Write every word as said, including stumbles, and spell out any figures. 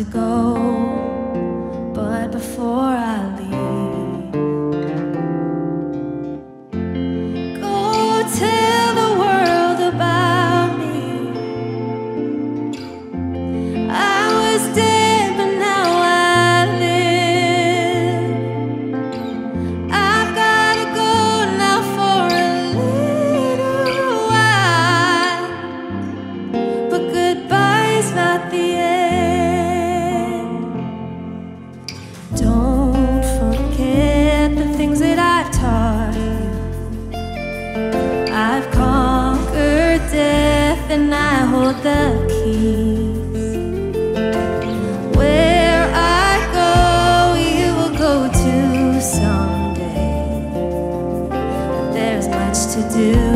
go, but before I leave, go tell the world about me. I was dead, but now I live. I've gotta go now for a little while, but goodbye's not the end. Don't forget the things that I've taught you. I've conquered death and I hold the keys. Where I go, you will go to someday. But there's much to do.